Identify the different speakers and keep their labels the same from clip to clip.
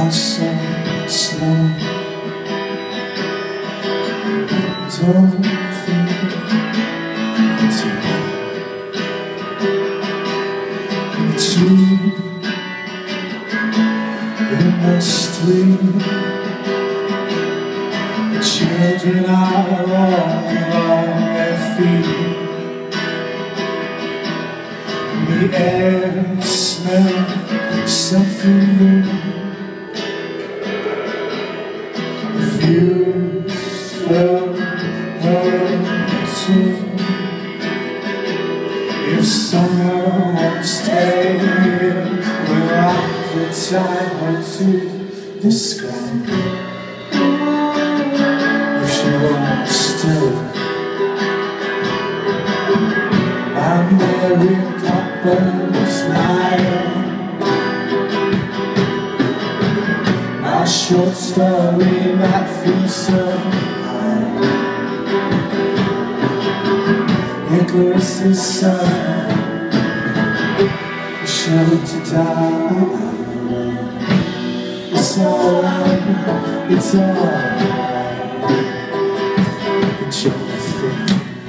Speaker 1: are so slow. Don't think it's you, in the street. The children are all on their feet. The air smells something new. The views felt too. If summer won't stay, we'll have the time or two describe if she won't still. I'm Mary Poppins, my short story might feel so high. Icarus' son, show to die. It's alright, it's alright. It's your thing.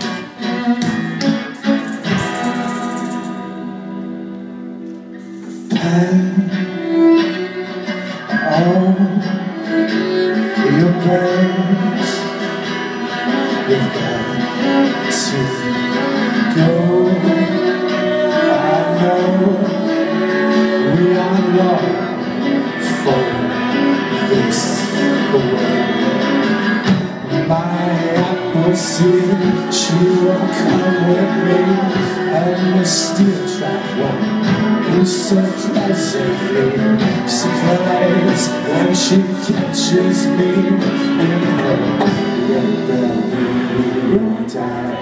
Speaker 1: All your birds, you've got to go. I know we are long for this world. My apple seed, she will come with me, and the steel trap one is so pleasantly surprised when she catches me in her rebellion time.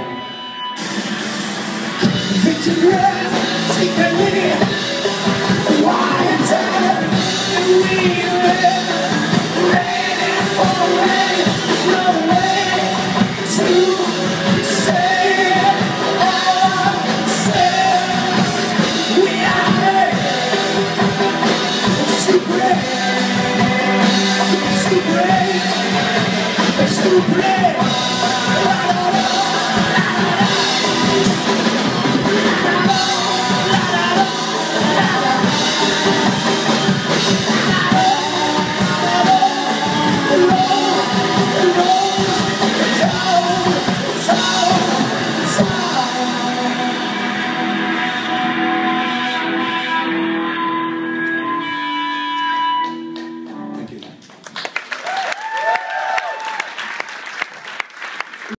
Speaker 1: Victory, secretly, why and dead, and we live, waiting for rain, no way to save ourselves. We are too great, too great, too great.